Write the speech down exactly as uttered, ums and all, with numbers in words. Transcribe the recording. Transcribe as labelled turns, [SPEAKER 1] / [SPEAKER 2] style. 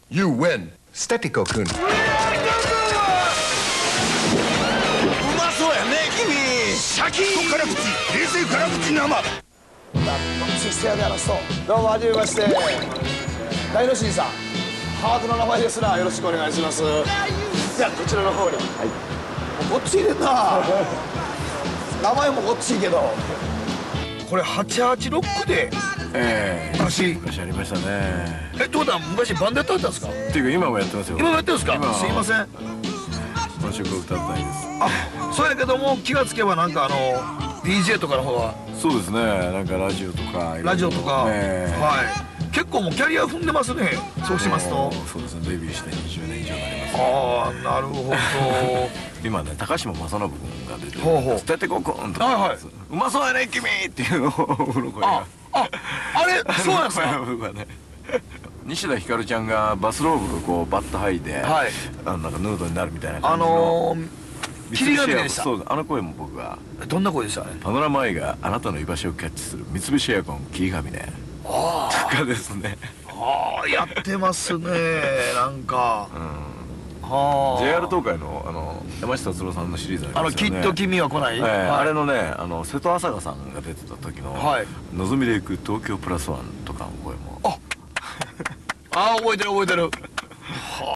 [SPEAKER 1] You win. スタティコ君。う
[SPEAKER 2] まそうやね君。シャキーン辛口、平成辛口生。バットシステアであの人。どうもはじめまして。大之進さん。ハートの名前ですな。よろしくお願いします。じゃあこちらの方に。はい。もうこっち入れんな。名前もこっちいいけど。これはちはちろくで。
[SPEAKER 3] ええ
[SPEAKER 2] 昔
[SPEAKER 3] 昔ありましたね。
[SPEAKER 2] え、どうだ昔バンドやってたんですか。
[SPEAKER 3] っていうか今もやってますよ。
[SPEAKER 2] 今もやってるんですか。すいません。
[SPEAKER 3] 本職を歌ったいです。
[SPEAKER 2] あ、そうやけども気がつけばなんかあの ディージェー とかの方は。
[SPEAKER 3] そうですね。なんかラジオとか
[SPEAKER 2] ラジオとか、
[SPEAKER 3] えー、
[SPEAKER 2] はい結構もうキャリア踏んでますね。そうしますと。
[SPEAKER 3] そうですね。デビューしてにじゅうねん以上になります、ね。
[SPEAKER 2] ああなるほど。
[SPEAKER 3] 今ね高島正信君が出てる
[SPEAKER 2] ほうほう
[SPEAKER 3] 「捨ててここん」とか、
[SPEAKER 2] はいはい、
[SPEAKER 3] うまそうやね君っていうのをこの声が。
[SPEAKER 2] ああれそうなんですか。
[SPEAKER 3] 僕はね西田ひかるちゃんがバスローブをこうバッと剥いで、はい、あのなんかヌードになるみたいな感じの、あの
[SPEAKER 2] ー、霧ヶ峰でした。
[SPEAKER 3] そうあの声も僕が。
[SPEAKER 2] どんな声でしたね。
[SPEAKER 3] パノラマアイがあなたの居場所をキャッチする三菱エアコン霧ヶ峰とかですね。
[SPEAKER 2] ああやってますねなんか。うん、
[SPEAKER 3] ジェイアール 東海のあの山下達郎さんのシリーズありますよね。
[SPEAKER 2] あのきっと君は来ない、
[SPEAKER 3] えーはい、あれのねあの瀬戸朝香さんが出てた時の「のぞみで行く東京プラスワン」とかの声も。ああ覚えてる覚えてる。はあ。